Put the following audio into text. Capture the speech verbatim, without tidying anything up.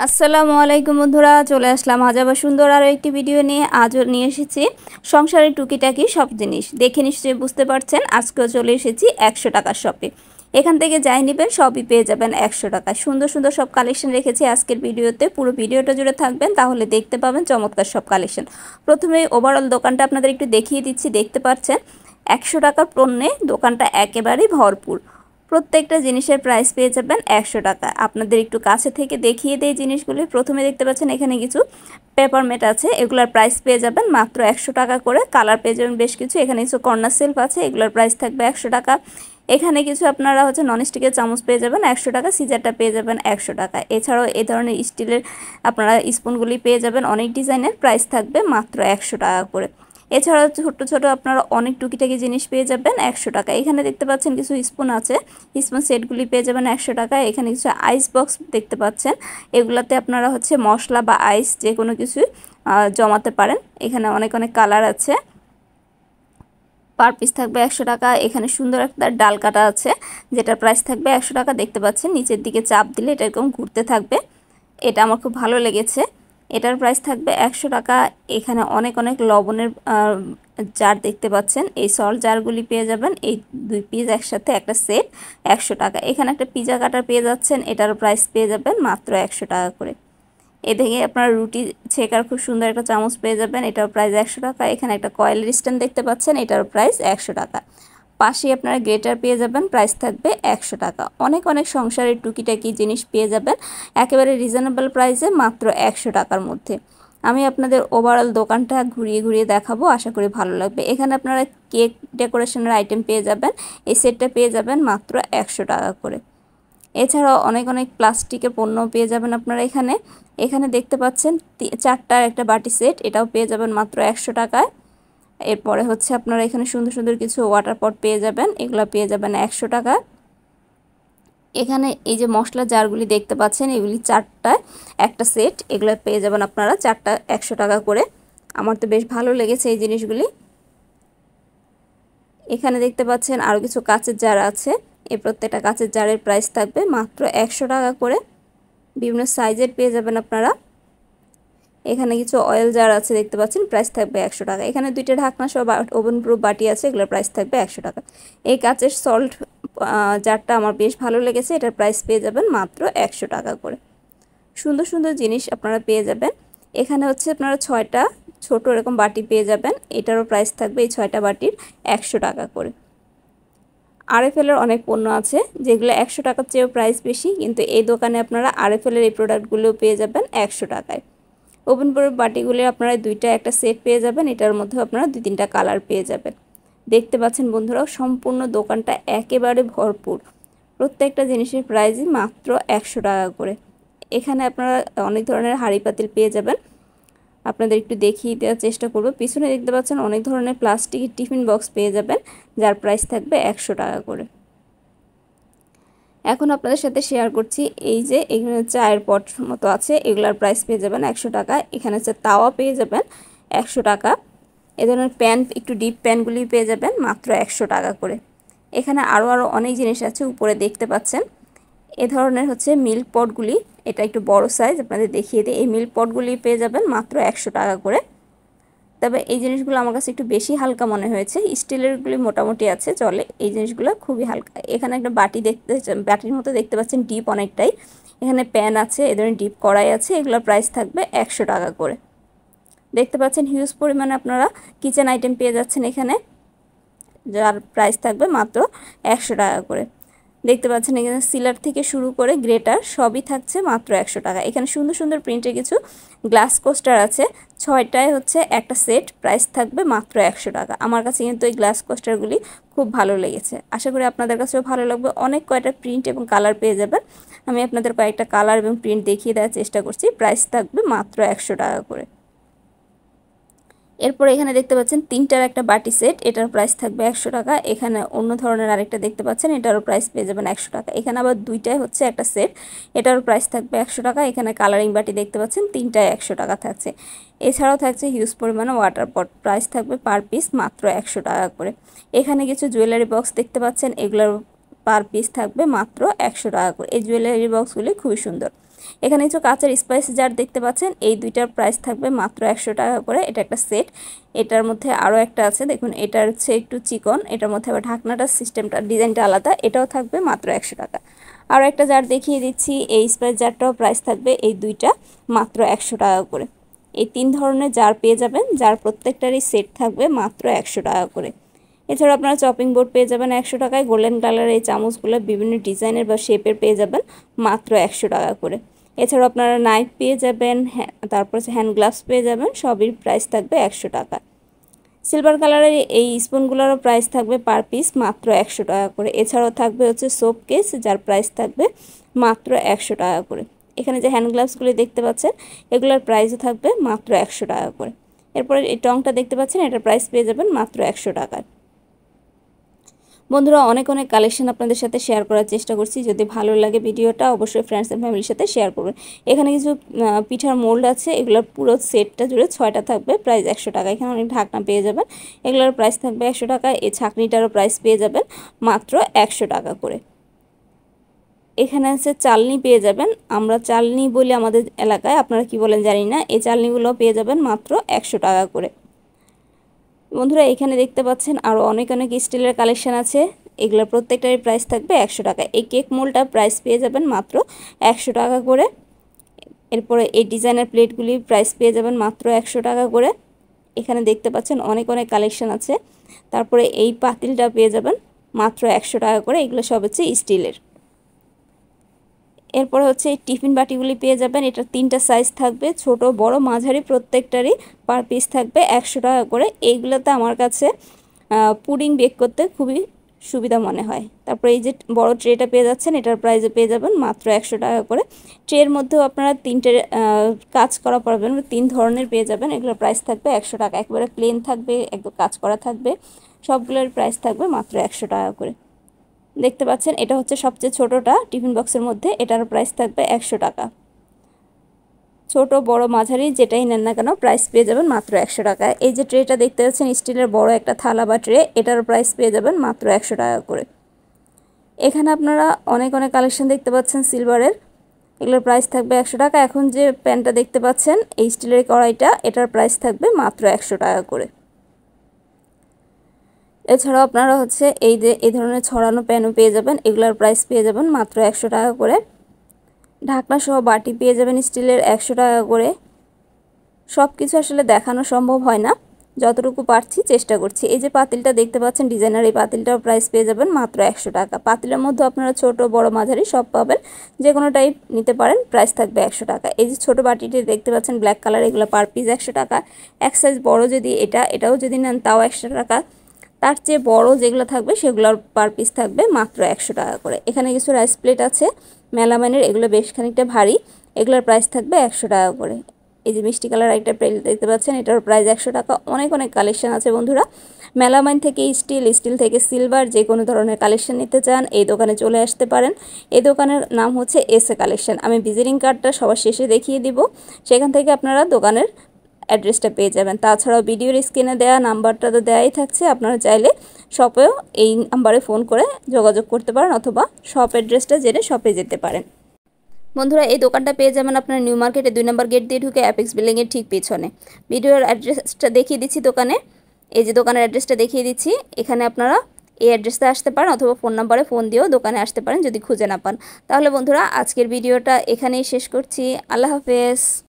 আসসালামু আলাইকুম বন্ধুরা, চলে আসলাম আজ আবার সুন্দর আরও একটি ভিডিও নিয়ে। আজও নিয়ে এসেছি সংসারের টুকিটাকি সব জিনিস। দেখে নিশ্চয়ই বুঝতে পারছেন আজকেও চলে এসেছি একশো টাকার শপে। এখান থেকে যাই নেবেন সবই পেয়ে যাবেন একশো টাকায়। সুন্দর সুন্দর সব কালেকশন রেখেছি আজকের ভিডিওতে, পুরো ভিডিওটা জুড়ে থাকবেন, তাহলে দেখতে পাবেন চমৎকার সব কালেকশন। প্রথমে ওভারঅল দোকানটা আপনাদের একটু দেখিয়ে দিচ্ছি। দেখতে পাচ্ছেন একশো টাকার পণ্যে দোকানটা একেবারেই ভরপুর। প্রত্যেকটা জিনিসের প্রাইস পেয়ে যাবেন একশো টাকা। আপনাদের একটু কাছে থেকে দেখিয়ে দেয় জিনিসগুলি। প্রথমে দেখতে পাচ্ছেন এখানে কিছু পেপার ম্যাট আছে, এগুলোর প্রাইস পেয়ে যাবেন মাত্র একশো টাকা করে। কালার পেয়ে যাবেন বেশ কিছু। এখানে কিছু কর্নার সেলফ আছে, এগুলোর প্রাইস থাকবে একশো টাকা। এখানে কিছু আপনারা হচ্ছে ননস্টিকের চামচ পেয়ে যাবেন একশো টাকা, সিজারটা পেয়ে যাবেন একশো টাকা। এছাড়াও এই ধরনের স্টিলের আপনারা স্পুনগুলি পেয়ে যাবেন অনেক ডিজাইনের, প্রাইস থাকবে মাত্র একশো টাকা করে। এছাড়াও ছোট ছোট আপনারা অনেক টুকিটাকি জিনিস পেয়ে যাবেন একশো টাকা। এখানে দেখতে পাচ্ছেন কিছু স্পুন আছে, স্পুন সেটগুলি পেয়ে যাবেন একশো টাকা। এখানে কিছু আইস বক্স দেখতে পাচ্ছেন, এগুলাতে আপনারা হচ্ছে মশলা বা আইস যে কোনো কিছু জমাতে পারেন। এখানে অনেক অনেক কালার আছে, পার পিস থাকবে একশো টাকা। এখানে সুন্দর একটা ডাল কাটা আছে, যেটার প্রাইস থাকবে একশো টাকা। দেখতে পাচ্ছেন নিচের দিকে চাপ দিলে এটা এরকম ঘুরতে থাকবে, এটা আমার খুব ভালো লেগেছে। এটার প্রাইস থাকবে একশো টাকা। এখানে অনেক অনেক লবণের জার দেখতে পাচ্ছেন, এই সল্ট জারগুলি পেয়ে যাবেন এই দুই পিস একসাথে একটা সেট একশো টাকা। এখানে একটা পিজা কাটার পেয়ে যাচ্ছেন, এটার প্রাইস পেয়ে যাবেন মাত্র একশো টাকা করে। এদিকে আপনারা রুটি ছেকার খুব সুন্দর একটা চামচ পেয়ে যাবেন, এটার প্রাইস একশো টাকা। এখানে একটা কয়েলের স্ট্যান্ড দেখতে পাচ্ছেন, এটার প্রাইস একশো টাকা। পাশে আপনারা গ্রেটার পেয়ে যাবেন, প্রাইস থাকবে একশো টাকা। অনেক অনেক সংসারের টুকিটাকি জিনিস পেয়ে যাবেন একেবারে রিজনেবল প্রাইসে মাত্র একশো টাকার মধ্যে। আমি আপনাদের ওভারঅল দোকানটা ঘুরিয়ে ঘুরিয়ে দেখাবো, আশা করি ভালো লাগবে। এখানে আপনারা কেক ডেকোরেশনের আইটেম পেয়ে যাবেন, এই সেটটা পেয়ে যাবেন মাত্র একশো টাকা করে। এছাড়াও অনেক অনেক প্লাস্টিকের পণ্য পেয়ে যাবেন আপনারা এখানে। এখানে দেখতে পাচ্ছেন চারটার একটা বাটি সেট, এটাও পেয়ে যাবেন মাত্র একশো টাকায়। এরপরে হচ্ছে আপনারা এখানে সুন্দর সুন্দর কিছু ওয়াটার পট পেয়ে যাবেন, এগুলো পেয়ে যাবেন একশো টাকা। এখানে এই যে মশলা জারগুলি দেখতে পাচ্ছেন, এগুলি চারটায় একটা সেট, এগুলো পেয়ে যাবেন আপনারা চারটা একশো টাকা করে। আমার তো বেশ ভালো লেগেছে এই জিনিসগুলি। এখানে দেখতে পাচ্ছেন আরও কিছু কাচের জার আছে, এই প্রত্যেকটা কাচের জারের প্রাইস থাকবে মাত্র একশো টাকা করে। বিভিন্ন সাইজের পেয়ে যাবেন আপনারা। এখানে কিছু অয়েল জার আছে দেখতে পাচ্ছেন, প্রাইস থাকবে একশো টাকা। এখানে দুইটা ঢাকনা সহ ওভেন প্রুফ বাটি আছে, এগুলোর প্রাইস থাকবে একশো টাকা। এই কাচের সল্ট জারটা আমার বেশ ভালো লেগেছে, এটার প্রাইস পেয়ে যাবেন মাত্র একশো টাকা করে। সুন্দর সুন্দর জিনিস আপনারা পেয়ে যাবেন। এখানে হচ্ছে আপনারা ছয়টা ছোট এরকম বাটি পেয়ে যাবেন, এটারও প্রাইস থাকবে এই ছয়টা বাটির একশো টাকা করে। আরএফএলের অনেক পণ্য আছে যেগুলো একশো টাকার চেয়েও প্রাইস বেশি, কিন্তু এই দোকানে আপনারা আরএফএলের এই প্রোডাক্টগুলোও পেয়ে যাবেন একশো টাকায়। ওভেন প্রুফ বাটিগুলি আপনারা দুইটা একটা সেট পেয়ে যাবেন, এটার মধ্যে আপনারা দুই তিনটা কালার পেয়ে যাবেন। দেখতে পাচ্ছেন বন্ধুরা সম্পূর্ণ দোকানটা একেবারে ভরপুর। প্রত্যেকটা জিনিসের প্রাইসই মাত্র একশো টাকা করে। এখানে আপনারা অনেক ধরনের হাঁড়ি পাতিল পেয়ে যাবেন, আপনাদের একটু দেখিয়ে দেওয়ার চেষ্টা করব। পিছনে দেখতে পাচ্ছেন অনেক ধরনের প্লাস্টিকের টিফিন বক্স পেয়ে যাবেন, যার প্রাইস থাকবে একশো টাকা করে। এখন আপনাদের সাথে শেয়ার করছি এই যে এখানে চায়ের পট মতো আছে, এগুলার প্রাইস পেয়ে যাবেন একশো টাকা। এখানে হচ্ছে তাওয়া পেয়ে যাবেন একশো টাকা। এ ধরনের প্যান একটু ডিপ প্যানগুলি পেয়ে যাবেন মাত্র একশো টাকা করে। এখানে আরও আরও অনেক জিনিস আছে, উপরে দেখতে পাচ্ছেন এ ধরনের হচ্ছে মিল্ক পটগুলি, এটা একটু বড় সাইজ, আপনাদের দেখিয়ে দিই। এই মিল্ক পটগুলি পেয়ে যাবেন মাত্র একশো টাকা করে। তবে এই জিনিসগুলো আমার কাছে একটু বেশি হালকা মনে হয়েছে, স্টিলেরগুলি মোটামুটি আছে চলে, এই জিনিসগুলো খুবই হালকা। এখানে একটা বাটি দেখতে বাটির মতো দেখতে পাচ্ছেন, ডিপ অনেকটাই। এখানে প্যান আছে, এ ধরনের ডিপ কড়াই আছে, এগুলোর প্রাইস থাকবে একশো টাকা করে। দেখতে পাচ্ছেন হিউজ পরিমাণে আপনারা কিচেন আইটেম পেয়ে যাচ্ছেন এখানে, যার প্রাইস থাকবে মাত্র একশো টাকা করে। দেখতে পাচ্ছেন এখানে সিলার থেকে শুরু করে গ্রেটার সবই থাকছে মাত্র একশো টাকা। এখানে সুন্দর সুন্দর প্রিন্টের কিছু গ্লাস কোস্টার আছে, ছয়টায় হচ্ছে একটা সেট, প্রাইস থাকবে মাত্র একশো টাকা। আমার কাছে কিন্তু এই গ্লাস কোস্টারগুলি খুব ভালো লেগেছে, আশা করি আপনাদের কাছেও ভালো লাগবে। অনেক কয়টা প্রিন্ট এবং কালার পেয়ে যাবেন, আমি আপনাদের কয়েকটা কালার এবং প্রিন্ট দেখিয়ে দেওয়ার চেষ্টা করছি। প্রাইস থাকবে মাত্র একশো টাকা করে। এরপর এখানে দেখতে পাচ্ছেন তিনটার একটা বাটি সেট, এটার প্রাইস থাকবে একশো টাকা। এখানে অন্য ধরনের আরেকটা দেখতে পাচ্ছেন, এটারও প্রাইস পেয়ে যাবেন একশো টাকা। এখানে আবার দুইটাই হচ্ছে একটা সেট, এটারও প্রাইস থাকবে একশো টাকা। এখানে কালারিং বাটি দেখতে পাচ্ছেন, তিনটায় একশো টাকা থাকছে। এছাড়াও থাকছে হিউজ পরিমাণে ওয়াটার পট, প্রাইস থাকবে পার পিস মাত্র একশো টাকা করে। এখানে কিছু জুয়েলারি বক্স দেখতে পাচ্ছেন, এগুলোর পার পিস থাকবে মাত্র একশো টাকা করে। এই জুয়েলারি বক্সগুলি খুবই সুন্দর। এখানে কিছু কাঁচের স্পাইস জার দেখতে পাচ্ছেন, এই দুইটার প্রাইস থাকবে মাত্র একশো টাকা করে। এটা একটা সেট, এটার মধ্যে আরও একটা আছে দেখুন, এটার হচ্ছে একটু চিকন, এটার মধ্যে আবার ঢাকনাটার সিস্টেমটা ডিজাইনটা আলাদা, এটাও থাকবে মাত্র একশো টাকা। আরও একটা জার দেখিয়ে দিচ্ছি, এই স্পাইস জারটাও প্রাইস থাকবে এই দুইটা মাত্র একশো টাকা করে। এই তিন ধরনের জার পেয়ে যাবেন, যার প্রত্যেকটারই সেট থাকবে মাত্র একশো টাকা করে। এছাড়া আপনারা চপিং বোর্ড পেয়ে যাবেন একশো টাকায়। গোল্ডেন কালারের এই চামচগুলো বিভিন্ন ডিজাইনের বা শেপের পেয়ে যাবেন মাত্র একশো টাকা করে। এছাড়াও আপনারা নাইফ পেয়ে যাবেন, হ্যাঁ তারপর হ্যান্ড গ্লাভস পেয়ে যাবেন, সবই প্রাইস থাকবে একশো টাকা। সিলভার কালারের এই স্পুনগুলোরও প্রাইস থাকবে পার পিস মাত্র একশো টাকা করে। এছাড়াও থাকবে হচ্ছে সোপ কেস, যার প্রাইস থাকবে মাত্র একশো টাকা করে। এখানে যে হ্যান্ড গ্লাভসগুলি দেখতে পাচ্ছেন এগুলোর প্রাইসও থাকবে মাত্র একশো টাকা করে। এরপরে এই টংটা দেখতে পাচ্ছেন, এটার প্রাইস পেয়ে যাবেন মাত্র একশো টাকায়। বন্ধুরা অনেক অনেক কালেকশন আপনাদের সাথে শেয়ার করার চেষ্টা করছি, যদি ভালো লাগে ভিডিওটা অবশ্যই ফ্রেন্ডস অ্যান্ড ফ্যামিলির সাথে শেয়ার করবেন। এখানে কিছু পিঠার মোল্ড আছে, এগুলোর পুরো সেটটা জুড়ে ছয়টা থাকবে, প্রাইস একশো টাকা। এখানে অনেক ঢাকনা পেয়ে যাবেন, এগুলোর প্রাইস থাকবে একশো টাকা। এই ছাঁকনিটারও প্রাইস পেয়ে যাবেন মাত্র একশো টাকা করে। এখানে আছে চালনি পেয়ে যাবেন, আমরা চালনি বলি আমাদের এলাকায়, আপনারা কি বলেন জানি না। এই চালনিগুলো পেয়ে যাবেন মাত্র একশো টাকা করে। বন্ধুরা এখানে দেখতে পাচ্ছেন আরও অনেক অনেক স্টিলের কালেকশন আছে, এগুলোর প্রত্যেকটারই প্রাইস থাকবে একশো টাকা। এই কেক মোলটা প্রাইস পেয়ে যাবেন মাত্র একশো টাকা করে। এরপরে এই ডিজাইনার প্লেটগুলি প্রাইস পেয়ে যাবেন মাত্র একশো টাকা করে। এখানে দেখতে পাচ্ছেন অনেক অনেক কালেকশন আছে। তারপরে এই পাতিলটা পেয়ে যাবেন মাত্র একশো টাকা করে, এগুলো সব হচ্ছে স্টিলের। এরপর হচ্ছে এই টিফিন বাটিগুলি পেয়ে যাবেন, এটা তিনটা সাইজ থাকবে, ছোট বড় মাঝারি, প্রত্যেকটারই পার পিস থাকবে একশো টাকা করে। এইগুলোতে আমার কাছে পুডিং বেক করতে খুবই সুবিধা মনে হয়। তারপর এই যে বড় ট্রেটা পেয়ে যাচ্ছেন, এটার প্রাইসে পেয়ে যাবেন মাত্র একশো টাকা করে। ট্রের মধ্যেও আপনারা তিনটে কাজ করা পারবেন, তিন ধরনের পেয়ে যাবেন, এগুলোর প্রাইস থাকবে একশো টাকা। একবারে প্লেন থাকবে, একদম কাজ করা থাকবে, সবগুলোর প্রাইস থাকবে মাত্র একশো টাকা করে। দেখতে পাচ্ছেন এটা হচ্ছে সবচেয়ে ছোটোটা টিফিন বক্সের মধ্যে, এটার প্রাইস থাকবে একশো টাকা। ছোট বড় মাঝারি যেটাই নেন না কেন প্রাইস পেয়ে যাবেন মাত্র একশো টাকা। এই যে ট্রেটা দেখতে পাচ্ছেন স্টিলের বড় একটা থালা বা ট্রে, এটার প্রাইস পেয়ে যাবেন মাত্র একশো টাকা করে। এখানে আপনারা অনেক অনেক কালেকশন দেখতে পাচ্ছেন সিলভারের, এগুলোর প্রাইস থাকবে একশো টাকা। এখন যে প্যানটা দেখতে পাচ্ছেন এই স্টিলের কড়াইটা, এটার প্রাইস থাকবে মাত্র একশো টাকা করে। এছাড়াও আপনারা হচ্ছে এই যে এই ধরনের ছড়ানো প্যানও পেয়ে যাবেন, এগুলোর প্রাইস পেয়ে যাবেন মাত্র একশো টাকা করে। ঢাকনা সহ বাটি পেয়ে যাবেন স্টিলের একশো টাকা করে। সব কিছু আসলে দেখানো সম্ভব হয় না, যতটুকু পারছি চেষ্টা করছি। এই যে পাতিলটা দেখতে পাচ্ছেন ডিজাইনার, এই পাতিলটাও প্রাইস পেয়ে যাবেন মাত্র একশো টাকা। পাতিলের মধ্যে আপনারা ছোট বড় মাঝারি সব পাবেন, যে কোনো টাইপ নিতে পারেন, প্রাইস থাকবে একশো টাকা। এই যে ছোটো বাটিটি দেখতে পাচ্ছেন ব্ল্যাক কালার, এগুলো পার পিস একশো টাকা। এক সাইজ বড় যদি এটা এটাও যদি নেন তাও একশো টাকা। তার চেয়ে বড় যেগুলো থাকবে সেগুলোর পার পিস থাকবে মাত্র একশো টাকা করে। এখানে কিছু রাইস প্লেট আছে মেলামাইনের, এগুলো বেশ খানিকটা ভারী, এগুলোর প্রাইস থাকবে একশো টাকা করে। এই যে মিষ্টি কালার একটা প্লেট দেখতে পাচ্ছেন, এটার প্রাইস একশো টাকা। অনেক অনেক কালেকশন আছে বন্ধুরা, মেলামাইন থেকে স্টিল, স্টিল থেকে সিলভার, যে কোনো ধরনের কালেকশন নিতে চান এই দোকানে চলে আসতে পারেন। এই দোকানের নাম হচ্ছে এস এ কালেকশন। আমি ভিজিটিং কার্ডটা সবার শেষে দেখিয়ে দিব, সেখান থেকে আপনারা দোকানের অ্যাড্রেসটা পেয়ে যাবেন। তাছাড়াও ভিডিওর স্ক্রিনে দেওয়া নাম্বারটা তো দেওয়াই থাকছে, আপনারা চাইলে শপেও এই নাম্বারে ফোন করে যোগাযোগ করতে পারেন, অথবা শপ অ্যাড্রেসটা জেনে শপে যেতে পারেন। বন্ধুরা এই দোকানটা পেয়ে যাবেন আপনার নিউ মার্কেটে দুই নম্বর গেট দিয়ে ঢুকে অ্যাপেক্স বিল্ডিংয়ের ঠিক পিছনে। ভিডিওর অ্যাড্রেসটা দেখিয়ে দিচ্ছি দোকানে, এই যে দোকানের অ্যাড্রেসটা দেখিয়ে দিচ্ছি, এখানে আপনারা এই অ্যাড্রেসে আসতে পারেন, অথবা ফোন নাম্বারে ফোন দিয়েও দোকানে আসতে পারেন যদি খুঁজে না পান। তাহলে বন্ধুরা আজকের ভিডিওটা এখানেই শেষ করছি। আল্লাহ হাফেজ।